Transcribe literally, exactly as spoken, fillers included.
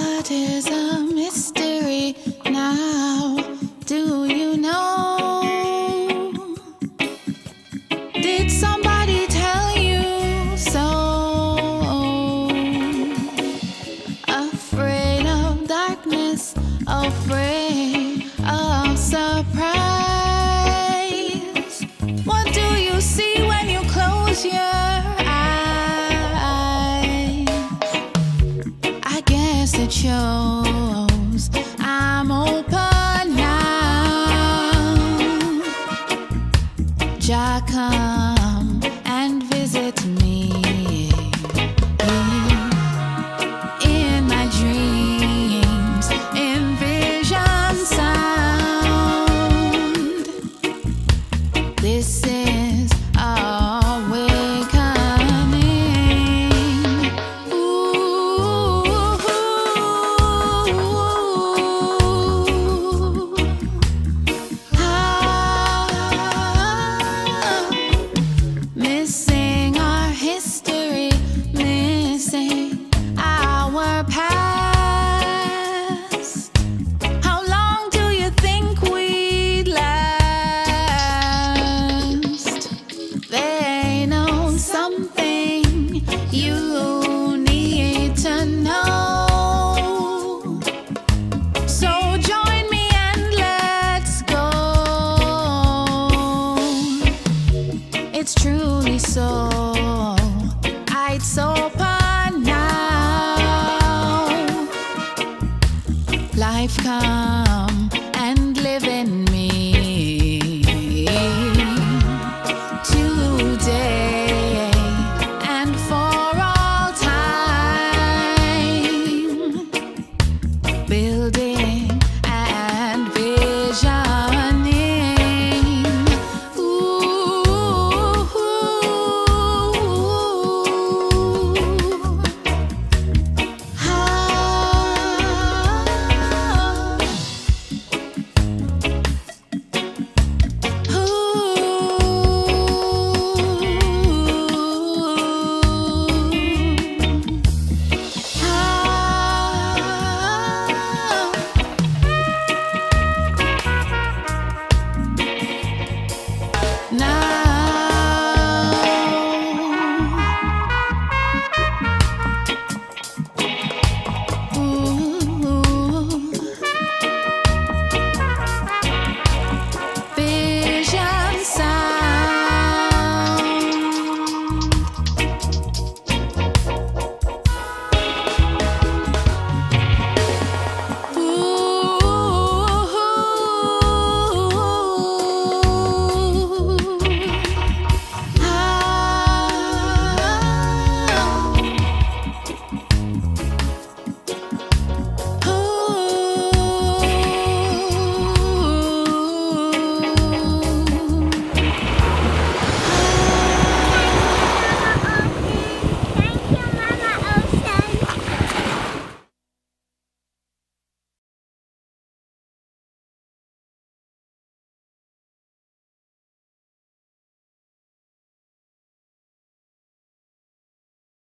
What is a mystery now? Do you know? Did somebody tell you so? Afraid of darkness, afraid of surprise. What do you see when you close your eyes? I guess it shows I'm open now. Jah come and visit me in my dreams, in vision sound. This is awakening. Ooh, ah, missing our history, missing our past. How long do you think we'd last? They know something you need to know. So join me and let's go. It's truly so. It's open now. Life come and live in me.